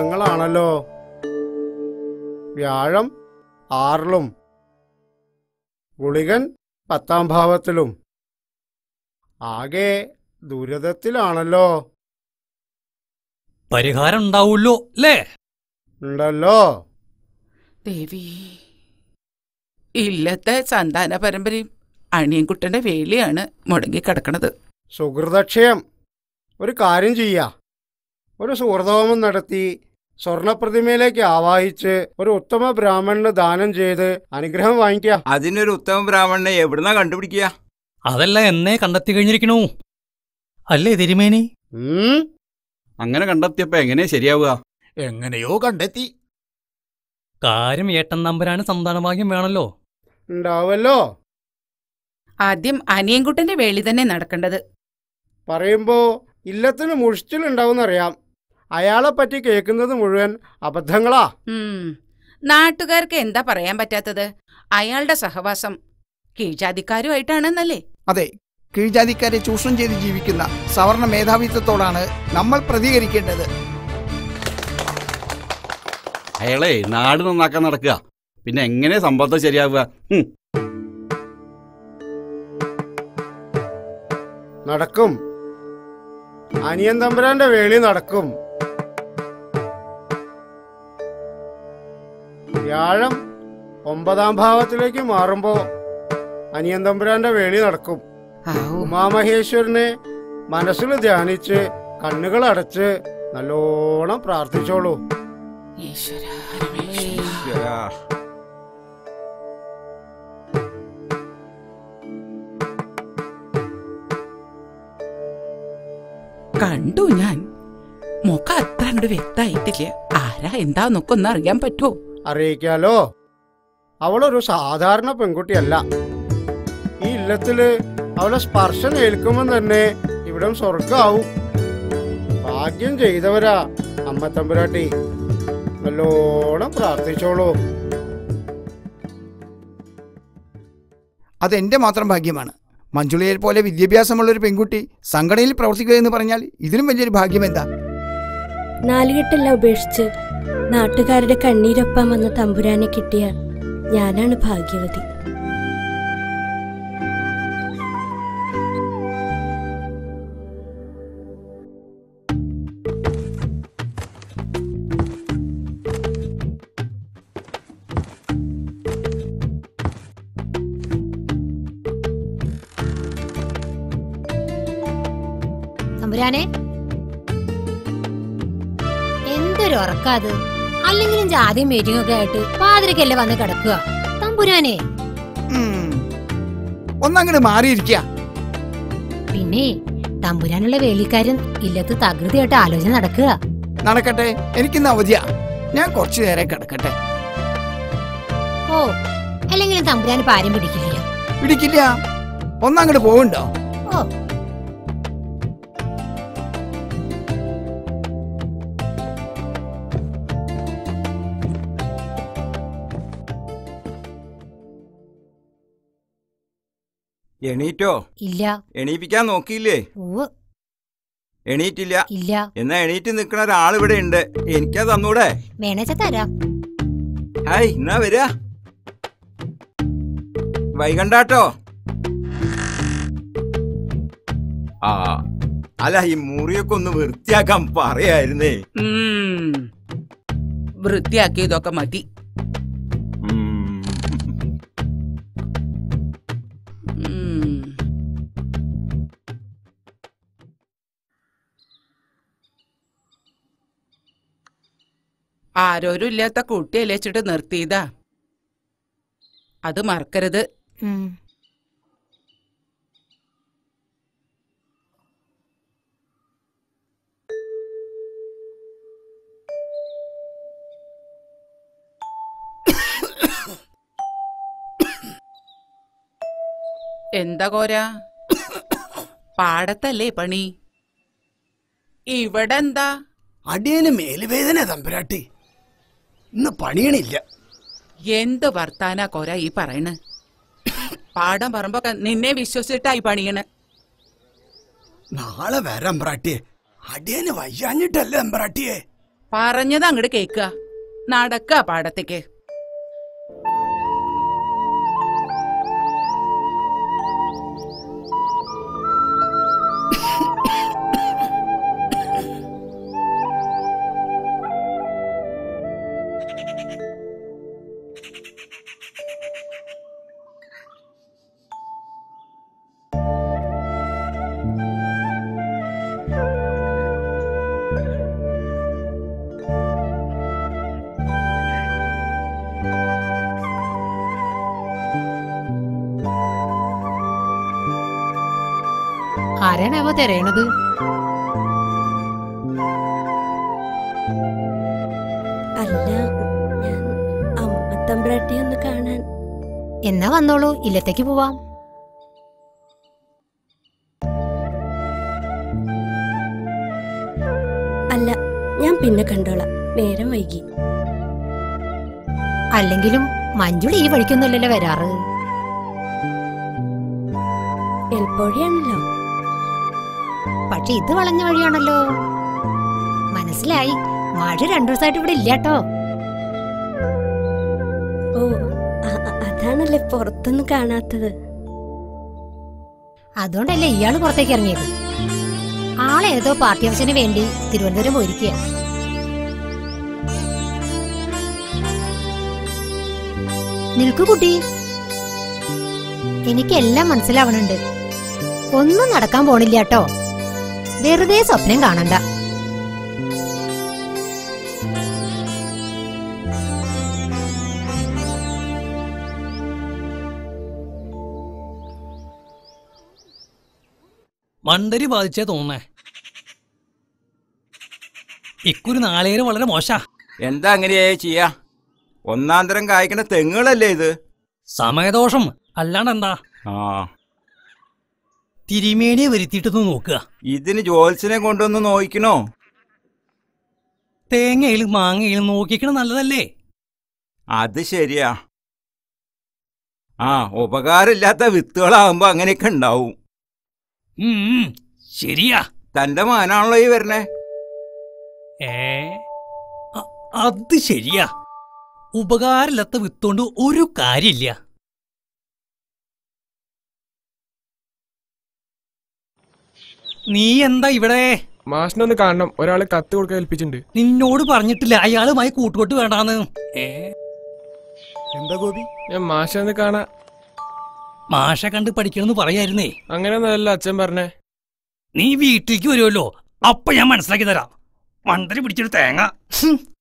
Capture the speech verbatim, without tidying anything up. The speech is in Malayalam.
ഗ്രഹങ്ങളാണല്ലോ. വ്യാഴം ആറിലും ഗുളികൻ പത്താം ഭാവത്തിലും. ആകെ ദുരിതത്തിലാണല്ലോ. പരിഹാരം ഉണ്ടാവൂല്ലോ അല്ലേ? ഉണ്ടല്ലോ ദേവി. ഇല്ലത്തെ സന്താന പരമ്പരയും അണിയൻകുട്ടന്റെ വേലിയാണ് മുടങ്ങിക്കിടക്കണത്. സുഹൃതക്ഷയം. ഒരു കാര്യം ചെയ്യാ, ഒരു സുഹൃതഹോമം നടത്തി സ്വർണപ്രതിമയിലേക്ക് ആവാഹിച്ച് ഒരു ഉത്തമ ബ്രാഹ്മണന് ദാനം ചെയ്ത് അനുഗ്രഹം വാങ്ങിക്കുക. അതിനൊരു ഉത്തമ ബ്രാഹ്മണനെ എവിടുന്നാ കണ്ടുപിടിക്കുക? അതെല്ലാം എന്നേ കണ്ടെത്തി കഴിഞ്ഞിരിക്കണു അല്ലേ തിരുമേനി? അങ്ങനെ കണ്ടെത്തിയപ്പോ എങ്ങനെ ശരിയാവുക? എങ്ങനെയോ കണ്ടെത്തി. കാര്യം ഏട്ടൻ നമ്പരാണ് സന്താനഭാഗ്യം വേണല്ലോ. ഉണ്ടാവല്ലോ. ആദ്യം അനിയൻകുട്ടന്റെ വേലി തന്നെ നടക്കേണ്ടത്. പറയുമ്പോ ഇല്ലത്തിന് മുഷിച്ചിലുണ്ടാവുന്നറിയാം. അയാളെ പറ്റി കേൾക്കുന്നത് മുഴുവൻ അബദ്ധങ്ങളാ. നാട്ടുകാർക്ക് എന്താ പറയാൻ പറ്റാത്തത്? അയാളുടെ സഹവാസം കീഴ്ജാതിക്കാരുമായിട്ടാണെന്നല്ലേ? അതെ, കീഴ്ജാതിക്കാരെ ചൂഷണം ചെയ്ത് ജീവിക്കുന്ന സവർണ മേധാവിത്വത്തോടാണ് നമ്മൾ പ്രതികരിക്കേണ്ടത്. അയാളെ നാട് നന്നാക്കാൻ നടക്കുക, പിന്നെ എങ്ങനെ സമ്പത്ത് ശരിയാവുക? നടക്കും. അനിയൻ തമ്പുരാന്റെ വേളി നടക്കും. വ്യാഴം ഒമ്പതാം ഭാവത്തിലേക്ക് മാറുമ്പോ അനിയൻ തമ്പുരാന്റെ വേളി നടക്കും. ഉമാമഹേശ്വരനെ മനസ്സിൽ ധ്യാനിച്ച് കണ്ണുകൾ അടച്ച് നല്ലോണം പ്രാർത്ഥിച്ചോളൂ. കണ്ടു ഞാൻ. മുഖം അത്ര അങ്ങോട്ട് വ്യക്തമായിട്ടില്ല. ആരാ എന്താന്നൊക്കെ ഒന്ന് അറിയാൻ പറ്റുമോ? അറിയിക്കാലോ. അവളൊരു സാധാരണ പെൺകുട്ടിയല്ല. ഈ ഇല്ലത്തില് അവളെ സ്പർശം ഏൽക്കുമ്പോൾ തന്നെ ഇവിടം സ്വർഗാവും. ഭാഗ്യം ചെയ്തവരാ അമ്മ തമ്പുരാട്ടി. നല്ലോണം പ്രാർത്ഥിച്ചോളൂ. അതെന്റെ മാത്രം ഭാഗ്യമാണ്. മഞ്ജുളയെ പോലെ വിദ്യാഭ്യാസമുള്ളൊരു പെൺകുട്ടി സംഘടനയിൽ പ്രവർത്തിക്കുക എന്ന് പറഞ്ഞാൽ ഇതിലും വലിയൊരു ഭാഗ്യം എന്താ? നാലുകെട്ടെല്ലാം ഉപേക്ഷിച്ച് നാട്ടുകാരുടെ കണ്ണീരൊപ്പം വന്ന തമ്പുരാനെ കിട്ടിയ ഞാനാണ് ഭാഗ്യവതി. തമ്പുരാനെ, എന്തൊരു ഉറക്കാത്. അല്ലെങ്കിലും ജാതിയും മീറ്റിംഗ് ഒക്കെ ആയിട്ട് പാതിരക്കല്ലേ വന്ന് കിടക്കുക. തമ്പുരാനെ ഒന്നങ്ങനെ മാറിയിരിക്കുക. പിന്നെ തമ്പുരാനുള്ള വേലിക്കാരൻ ഇല്ലത്ത് തകൃതിയായിട്ട് ആലോചന നടക്കുക. നടക്കട്ടെ, എനിക്കിന്ന് അവധിയാ. ഞാൻ കുറച്ചു നേരം കിടക്കട്ടെ. ഓ, അല്ലെങ്കിലും തമ്പുരാന് പാരം പിടിക്കില്ല. പിടിക്കില്ല. ഒന്നങ്ങോട്ട് പോവുണ്ടോ? ഓ, എണീറ്റോ? ഇല്ല. എണീപ്പിക്കാൻ നോക്കിയില്ലേ? എണീറ്റില്ല. ഇല്ല. എന്നാ എണീറ്റ് നിക്കണ ഒരാളിവിടെ ഉണ്ട്. എനിക്കാ തന്നൂടെ? വേണച്ച തരാം. ഹായ്, എന്നാ വരാ. വൈകണ്ടാട്ടോ. ആ അല്ല, ഈ മുറിയൊക്കെ ഒന്ന് വൃത്തിയാക്കാൻ പറയായിരുന്നേ. വൃത്തിയാക്കിയതൊക്കെ മതി. ആരോരും ഇല്ലാത്ത കുട്ടിയല്ലേ വെച്ചിട്ട് നിർത്തിയതാ. അത് മറക്കരുത്. എന്താ കോര? പാടത്തല്ലേ പണി? ഇവിടെ എന്താ? അടിയന് മേലുവേദന തമ്പുരാട്ടി. ഇന്ന് പണിയണില്ല. എന്ത് വർത്താനാ കോര ഈ പറയണ്? പാടം പറമ്പൊക്കെ നിന്നെ വിശ്വസിച്ചിട്ടായി പണിയണ്. നാളെ വരാം എമ്പ്രാട്ടിയെ. അടിയന് വയ്യാഞ്ഞിട്ടല്ലേ എമ്പ്രാട്ടിയെ? പറഞ്ഞത് അങ്ങോട്ട് കേക്കുക. നടക്ക പാടത്തേക്ക്. ആരാണാവോ തിരയണത്? അല്ല, ഞാൻ അമ്മ തമ്പ്രാട്ടി ഒന്ന് കാണാൻ. എന്നാ വന്നോളൂ, ഇല്ലത്തേക്ക് പോവാം. അല്ല, ഞാൻ പിന്നെ കണ്ടോളാം, നേരം വൈകി. അല്ലെങ്കിലും മഞ്ജുളി ഈ വഴിക്കൊന്നുമല്ലല്ലോ വരാറ്. എൽപ്പോഴിയാണല്ലോ. പക്ഷെ ഇത് വളഞ്ഞ വഴിയാണല്ലോ. മനസ്സിലായി, മഴ രണ്ടു ദിവസമായിട്ട് ഇവിടെ ഇല്ലാട്ടോ. ഓ, അതാണല്ലേ പുറത്തൊന്നും കാണാത്തത്. അതുകൊണ്ടല്ലേ ഇയാള് പുറത്തേക്ക് ഇറങ്ങിയത്. ആളേതോ പാർട്ടി ഓഫീസിന് വേണ്ടി തിരുവനന്തപുരം പോയിരിക്കുക. നിൽക്കു കുട്ടി, എനിക്കെല്ലാം മനസ്സിലാവണുണ്ട്. ഒന്നും നടക്കാൻ പോണില്ല കേട്ടോ. വെറുതെ സ്വപ്നം കാണണ്ട. മണ്ടരി ബാധിച്ചേ തോന്നേ. ഇക്കുറി നാളേരം വളരെ മോശാ. എന്താ അങ്ങനെയായി ചെയ്യാ? ഒന്നാം തരം കായ്ക്കണ തെങ്ങുകളല്ലേ ഇത്? സമയദോഷം അല്ലാണ്ടെന്താ? ആ, തിരുമേനിയെ വരുത്തിയിട്ടൊന്ന് നോക്കുക. ഇതിന് ജോത്സ്യനെ കൊണ്ടൊന്ന് നോക്കണോ? തേങ്ങയിലും മാങ്ങയിലും നോക്കിക്കണം നല്ലതല്ലേ? അത് ശരിയാ. ആ, ഉപകാരമില്ലാത്ത വിത്തുകളാകുമ്പോ അങ്ങനെയൊക്കെ ഉണ്ടാവും. ഉം, ശരിയാ. തന്റെ മാനാണല്ലോ ഈ വരണേ. ഏ, അത് ശരിയാ. ഉപകാരമില്ലാത്ത വിത്തോണ്ട് ഒരു കാര്യമില്ല. നീ എന്താ ഇവിടെ? മാഷിനൊന്ന് കാണണം, ഒരാള് കത്ത് കൊടുക്കാൻ ഏൽപ്പിച്ചിട്ടുണ്ട്. നിന്നോട് പറഞ്ഞിട്ടില്ല അയാളുമായി കൂട്ടുകൊട്ട് വേണ്ടാന്ന്. എന്താ ഗോപി? ഞാൻ മാഷൊന്ന് കാണാ. മാഷ കണ്ട് പഠിക്കണമെന്ന് പറയായിരുന്നേ. അങ്ങനെയൊന്നല്ല അച്ഛൻ പറഞ്ഞേ. നീ വീട്ടിലേക്ക് വരുമല്ലോ, അപ്പൊ ഞാൻ മനസ്സിലാക്കി തരാം. മണ്ടരി പിടിച്ചൊരു തേങ്ങ.